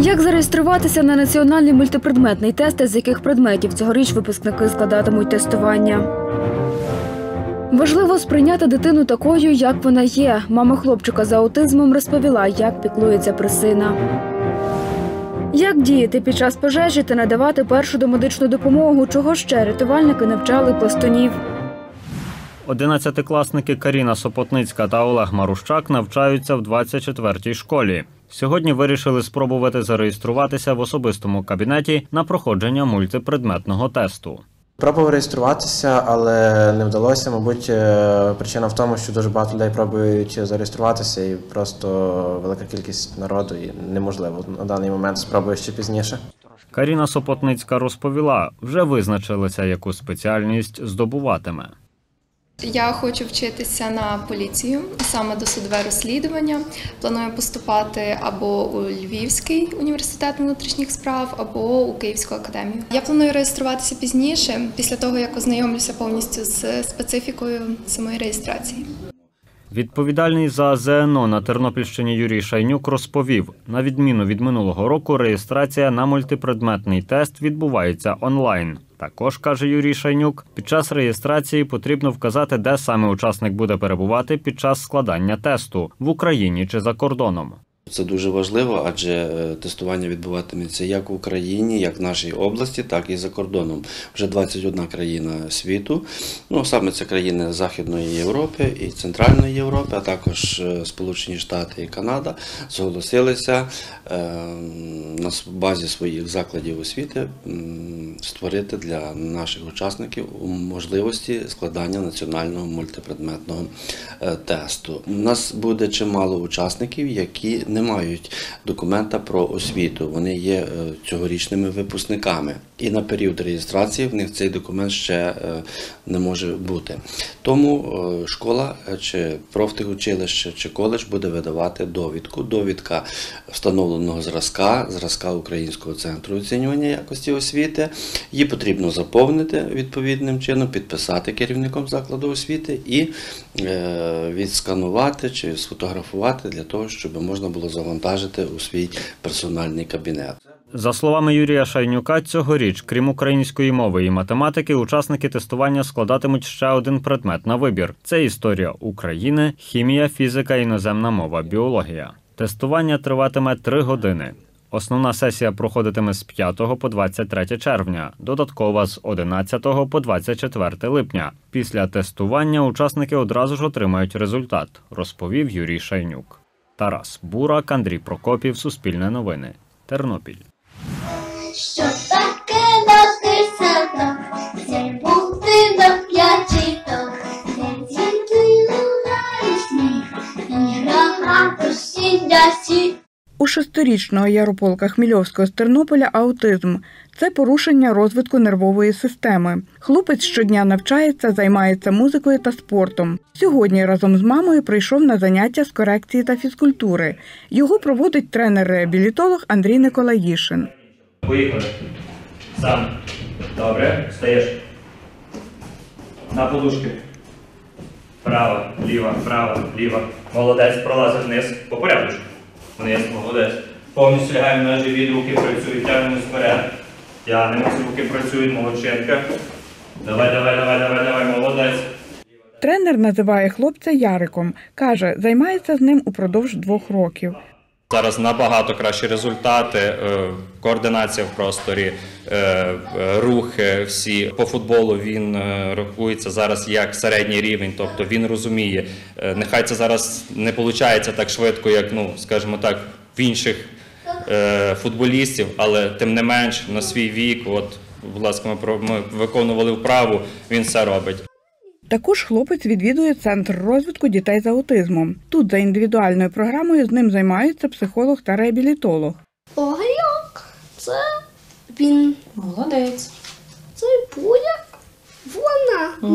Як зареєструватися на національний мультипредметний тест, з яких предметів цьогоріч випускники складатимуть тестування? Важливо сприйняти дитину такою, як вона є. Мама хлопчика з аутизмом розповіла, як піклується про сина. Як діяти під час пожежі та надавати першу домедичну допомогу, чого ще рятувальники навчали пластунів. 11-класники Каріна Сопотницька та Олег Марущак навчаються в 24-й школі. Сьогодні вирішили спробувати зареєструватися в особистому кабінеті на проходження мультипредметного тесту. Пробував реєструватися, але не вдалося. Мабуть, причина в тому, що дуже багато людей пробують зареєструватися і просто велика кількість народу і неможливо на даний момент. Спробую ще пізніше. Каріна Сопотницька розповіла, вже визначилася, яку спеціальність здобуватиме. Я хочу вчитися на поліцію, саме досудове розслідування. Планую поступати або у Львівський університет внутрішніх справ, або у Київську академію. Я планую реєструватися пізніше, після того, як ознайомлюся повністю з специфікою самої реєстрації. Відповідальний за ЗНО на Тернопільщині Юрій Шайнюк розповів, на відміну від минулого року, реєстрація на мультипредметний тест відбувається онлайн. Також, каже Юрій Шайнюк, під час реєстрації потрібно вказати, де саме учасник буде перебувати під час складання тесту – в Україні чи за кордоном. Це дуже важливо, адже тестування відбуватиметься як в Україні, як в нашій області, так і за кордоном. Вже 21 країна світу, саме це країни Західної Європи і Центральної Європи, а також Сполучені Штати і Канада зголосилися на базі своїх закладів освіти створити для наших учасників можливості складання національного мультипредметного тесту. У нас буде чимало учасників, які не мають документа про освіту, вони є цьогорічними випускниками. І на період реєстрації в них цей документ ще не може бути. Тому школа, чи профтехучилище, чи коледж буде видавати довідку. Довідка встановленого зразка Українського центру оцінювання якості освіти. Її потрібно заповнити відповідним чином, підписати керівником закладу освіти і відсканувати чи сфотографувати для того, щоб можна було завантажити у свій персональний кабінет. За словами Юрія Шайнюка, цьогоріч, крім української мови і математики, учасники тестування складатимуть ще один предмет на вибір. Це історія України, хімія, фізика, іноземна мова, біологія. Тестування триватиме 3 години. Основна сесія проходитиме з 5 по 23 червня, додаткова з 11 по 24 липня. Після тестування учасники одразу ж отримають результат, розповів Юрій Шайнюк. Тарас Бурак, Андрій Прокопів, Суспільне новини, Тернопіль. Що таке наш садок, цей будинок п'ятіток, де діти лунають сміх, і грамоту сидять. У 6-річного Ярополка Хмільовського з Тернополя аутизм – це порушення розвитку нервової системи. Хлопець щодня навчається, займається музикою та спортом. Сьогодні разом з мамою прийшов на заняття з корекції та фізкультури. Його проводить тренер-реабілітолог Андрій Николаїшин. Поїхали. Сам. Добре. Встаєш. На подушки. Права, ліва, ліва. Молодець. Пролазиш вниз. По порядку. Вниз, молодець. Повністю лягаємо на живіт, руки працюють, тягнемось вперед. Тягнемось, руки працюють, молодчинка. Давай, молодець. Тренер називає хлопця Яриком. Каже, займається з ним упродовж 2 років. Зараз набагато кращі результати, координація в просторі, рухи всі. По футболу він рахується зараз як середній рівень, тобто він розуміє. Нехай це зараз не виходить так швидко, як, скажімо так, в інших футболістів, але тим не менш на свій вік, будь ласка, ми виконували вправу, він все робить. Також хлопець відвідує Центр розвитку дітей з аутизмом. Тут за індивідуальною програмою з ним займаються психолог та реабілітолог. Огірок, це він. Молодець. Це Буля, вона.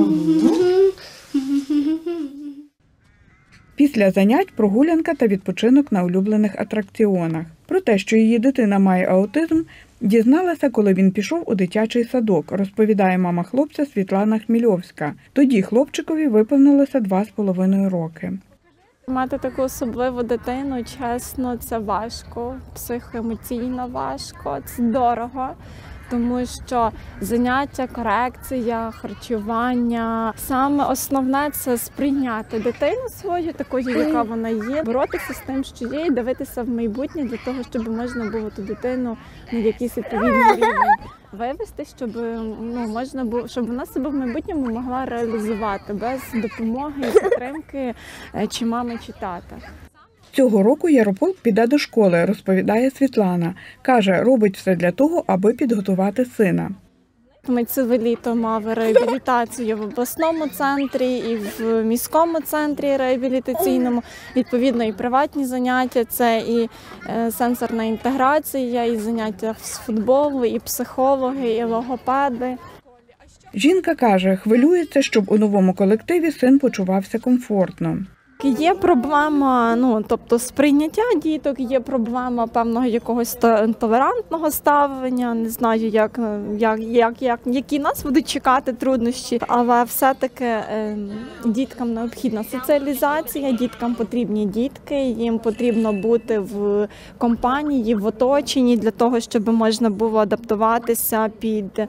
Після занять прогулянка та відпочинок на улюблених атракціонах. Про те, що її дитина має аутизм, дізналася, коли він пішов у дитячий садок, розповідає мама хлопця Світлана Хмільовська. Тоді хлопчикові виповнилося 2,5 роки. Мати таку особливу дитину, чесно, це важко, психоемоційно важко, це дорого. Тому що заняття, корекція, харчування. Саме основне – це сприйняти дитину свою, такою, яка вона є, боротися з тим, що є, і дивитися в майбутнє для того, щоб можна було ту дитину на якийсь відповідний рівень вивести, щоб можна було, щоб вона себе в майбутньому могла реалізувати без допомоги і підтримки чи мами, чи тата. Цього року Ярополк піде до школи, розповідає Світлана. Каже, робить все для того, аби підготувати сина. Ми ціле літо мали реабілітацію в обласному центрі і в міському центрі реабілітаційному. Відповідно, і приватні заняття, це і сенсорна інтеграція, і заняття з футболу, і психологи, і логопеди. Жінка каже, хвилюється, щоб у новому колективі син почувався комфортно. Є проблема, тобто сприйняття діток, є проблема певного якогось толерантного ставлення, не знаю, які нас будуть чекати труднощі, але все-таки діткам необхідна соціалізація, діткам потрібні дітки, їм потрібно бути в компанії, в оточенні для того, щоб можна було адаптуватися під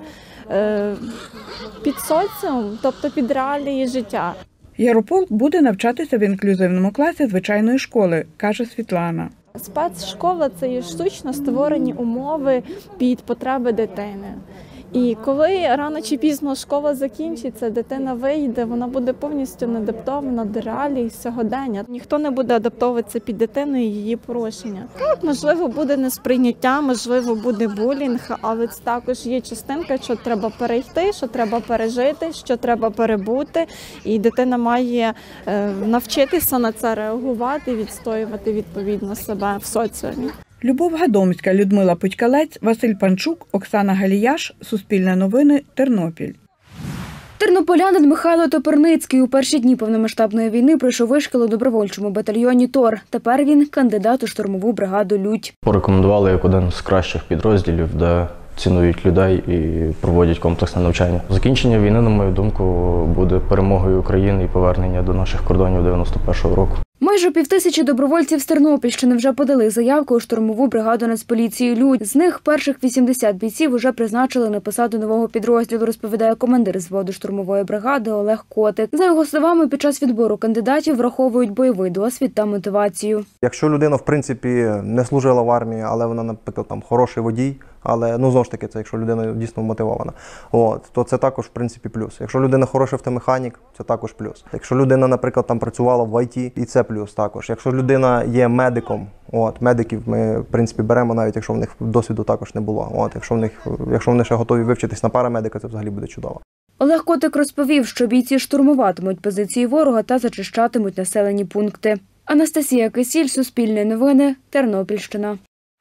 соціум, тобто під реалії життя. Ярополк буде навчатися в інклюзивному класі звичайної школи, каже Світлана. Спецшкола – це є штучно створені умови під потреби дитини. І коли рано чи пізно школа закінчиться, дитина вийде, вона буде повністю не адаптована до реалій сьогодення. Ніхто не буде адаптовуватися під дитину і її порушення. Так, можливо, буде несприйняття, можливо, буде булінг, але це також є частинка, що треба перейти, що треба пережити, що треба перебути. І дитина має навчитися на це реагувати, відстоювати відповідно себе в соціумі. Любов Гадомська, Людмила Путькалець, Василь Панчук, Оксана Галіяш, Суспільне новини, Тернопіль. Тернополянин Михайло Топерницький у перші дні повномасштабної війни пройшов вишкіл у добровольчому батальйоні ТОР. Тепер він кандидат у штурмову бригаду «Людь». Порекомендували як один з кращих підрозділів, де цінують людей і проводять комплексне навчання. Закінчення війни, на мою думку, буде перемогою України і повернення до наших кордонів 91-го року. Майже 5000 добровольців з Тернопільщини вже подали заявку у штурмову бригаду Нацполіції «Людь». З них перших 80 бійців уже призначили на посаду нового підрозділу, розповідає командир зводу штурмової бригади Олег Котик. За його словами, під час відбору кандидатів враховують бойовий досвід та мотивацію. Якщо людина, в принципі, не служила в армії, але вона, наприклад, хороший водій, але, знову ж таки, це якщо людина дійсно мотивована, то це також, в принципі, плюс. Якщо людина хороший автомеханік, це також плюс. Якщо людина, наприклад, працювала в ІТ, і це плюс також. Якщо людина є медиком, медиків ми, в принципі, беремо, навіть якщо в них досвіду також не було. Якщо вони ще готові вивчитись на парамедика, це взагалі буде чудово. Олег Котик розповів, що бійці штурмуватимуть позиції ворога та зачищатимуть населені пункти. Анастасія Кисіль, Суспільне новини, Тернопільщина.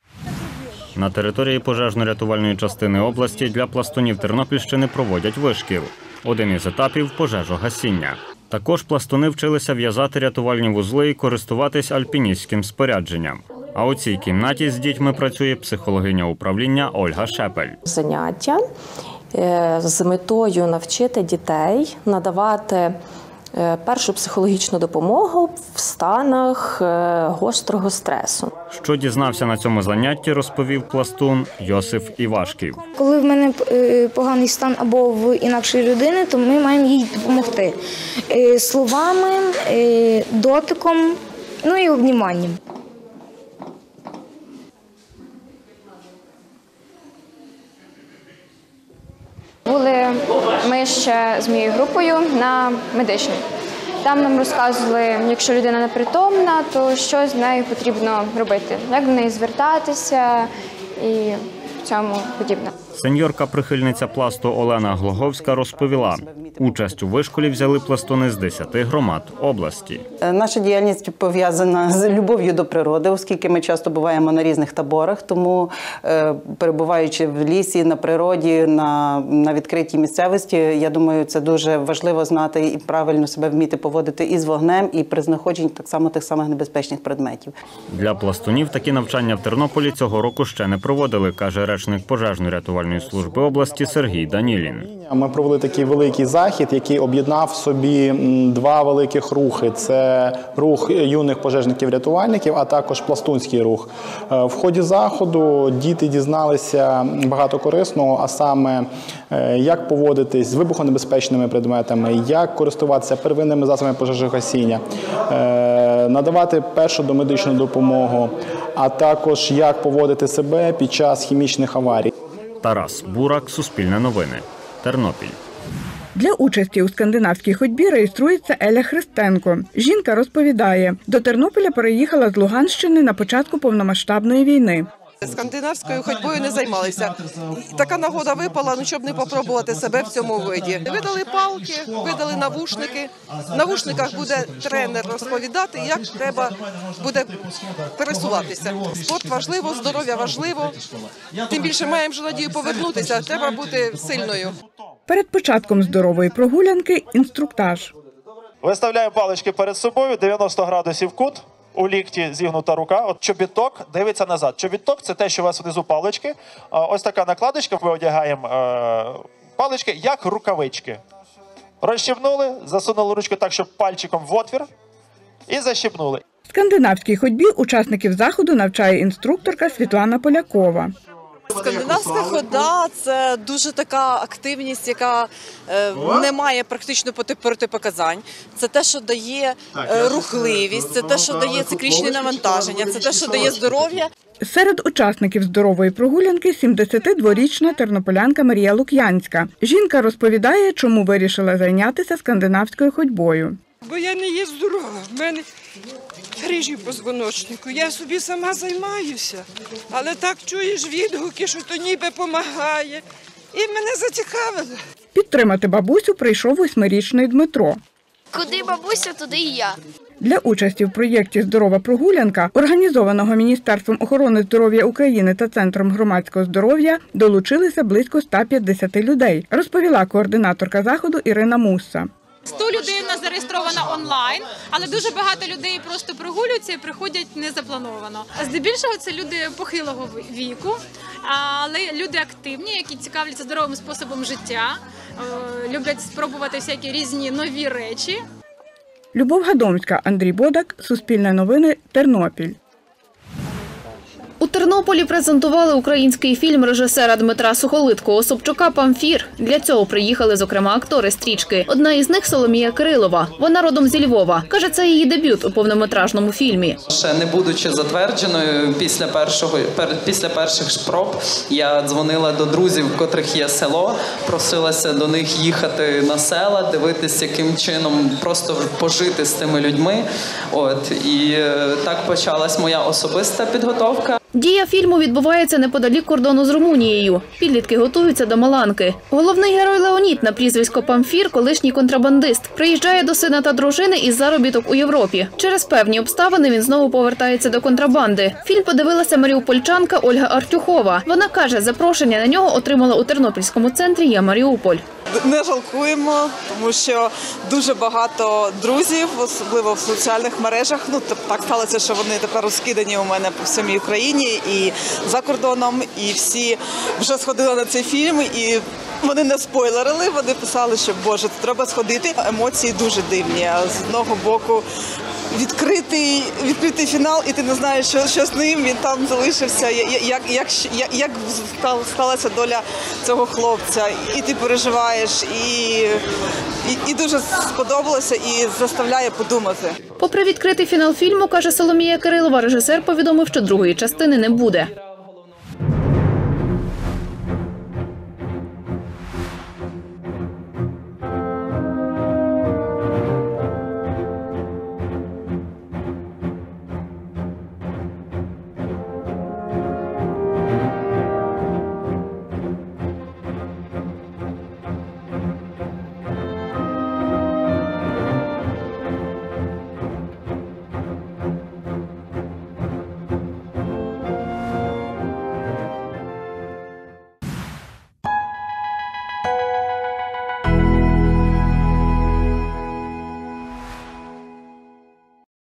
На території пожежно-рятувальної частини області для пластунів Тернопільщини проводять вишкіл. Один із етапів – пожежогасіння. Також пластуни вчилися в'язати рятувальні вузли і користуватись альпіністським спорядженням. А у цій кімнаті з дітьми працює психологиня управління Ольга Шепель. Заняття з метою навчити дітей надавати першу психологічну допомогу в станах гострого стресу. Що дізнався на цьому занятті, розповів пластун Йосиф Івашків. Коли в мене поганий стан або в інакшої людини, то ми маємо їй допомогти словами, дотиком, і обніманням. Були ми ще з моєю групою на медичній. Там нам розказували, якщо людина непритомна, то що з нею потрібно робити, як до неї звертатися і цьому подібне. Сеньорка-прихильниця пласту Олена Глоговська розповіла, участь у вишколі взяли пластуни з 10 громад області. Наша діяльність пов'язана з любов'ю до природи, оскільки ми часто буваємо на різних таборах, тому перебуваючи в лісі, на природі, на відкритій місцевості, я думаю, це дуже важливо знати і правильно себе вміти поводити і з вогнем, і при знаходженні тих самих небезпечних предметів. Для пластунів такі навчання в Тернополі цього року ще не проводили, каже речник пожежно-рятувальної пожежно-рятувальної служби області Сергій Данілін. Ми провели такий великий захід, який об'єднав в собі два великих рухи. Це рух юних пожежників-рятувальників, а також пластунський рух. В ході заходу діти дізналися багато корисного, а саме як поводитись з вибухонебезпечними предметами, як користуватися первинними засобами пожежогасіння, надавати першу домедичну допомогу, а також як поводити себе під час хімічних аварій. Тарас Бурак, Суспільне новини, Тернопіль. Для участі у скандинавській ходьбі реєструється Еля Христенко. Жінка розповідає, до Тернополя переїхала з Луганщини на початку повномасштабної війни. Скандинавською ходьбою не займалися. Така нагода випала, щоб не попробувати себе в цьому виді. Видали палки, видали навушники. В навушниках буде тренер розповідати, як треба буде пересуватися. Спорт важливо, здоров'я важливо. Тим більше маємо вже надію повернутися, треба бути сильною. Перед початком здорової прогулянки – інструктаж. Виставляємо палички перед собою, 90 градусів кут. У лікті зігнута рука, от чобіток дивиться назад. Чобіток – це те, що у вас внизу палички. Ось така накладочка, ми одягаємо палички, як рукавички. Розщепнули, засунули ручку так, щоб пальчиком в отвір, і защепнули. Скандинавській ходьбі учасників заходу навчає інструкторка Світлана Полякова. Скандинавська хода – це дуже така активність, яка не має практично протипоказань. Це те, що дає рухливість, це те, що дає циклічні навантаження, це те, що дає здоров'я. Серед учасників здорової прогулянки 72-річна тернополянка Марія Лук'янська. Жінка розповідає, чому вирішила зайнятися скандинавською ходьбою. Бо я не є здорова, в мене грижі в позвоночнику, я собі сама займаюся, але так чуєш відгуки, що то ніби допомагає, і мене зацікавило. Підтримати бабусю прийшов 8-річний Дмитро. Куди бабуся, туди і я. Для участі в проєкті «Здорова прогулянка», організованого Міністерством охорони здоров'я України та Центром громадського здоров'я, долучилися близько 150 людей, розповіла координаторка заходу Ірина Мусса. 100 людей у нас зареєстровано онлайн, але дуже багато людей просто прогулюються і приходять незаплановано. Здебільшого це люди похилого віку, але люди активні, які цікавляться здоровим способом життя, люблять спробувати всякі різні нові речі. Любов Гадомська, Андрій Бодак, Суспільне новини, Тернопіль. У Тернополі презентували український фільм режисера Дмитра Сухолиткого-Собчука «Памфір». Для цього приїхали, зокрема, актори стрічки. Одна із них – Соломія Кирилова. Вона родом зі Львова. Каже, це її дебют у повнометражному фільмі. Ще не будучи затвердженою, після перших спроб я дзвонила до друзів, в котрих є село, просилася до них їхати на села, дивитися, яким чином просто пожити з тими людьми. І так почалась моя особиста підготовка. Дія фільму відбувається неподалік кордону з Румунією. Підлітки готуються до Маланки. Головний герой Леонід на прізвисько Памфір – колишній контрабандист. Приїжджає до сина та дружини із заробіток у Європі. Через певні обставини він знову повертається до контрабанди. Фільм подивилася маріупольчанка Ольга Артюхова. Вона каже, запрошення на нього отримала у Тернопільському центрі «Я Маріуполь». Не жалкуємо, тому що дуже багато друзів, особливо в соціальних мережах. Так сталося, що вони тепер розкидані у мене по всій Україні і за кордоном. І всі вже сходили на цей фільм, і вони не спойлерили, вони писали, що, Боже, треба сходити. Емоції дуже дивні. З одного боку, відкритий фінал, і ти не знаєш, що з ним, він там залишився, як сталася доля цього хлопця. І ти переживаєш, і дуже сподобалося, і заставляє подумати. Попри відкритий фінал фільму, каже Соломія Кирилова, режисер повідомив, що другої частини не буде.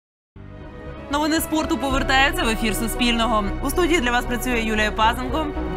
Новини спорту повертаються в ефір Суспільного. У студії для вас працює Юлія Пазенко.